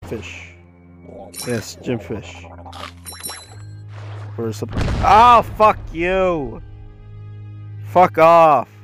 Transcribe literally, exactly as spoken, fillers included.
fish. Yes, gym fish. Where's the... Oh, fuck you! Fuck off!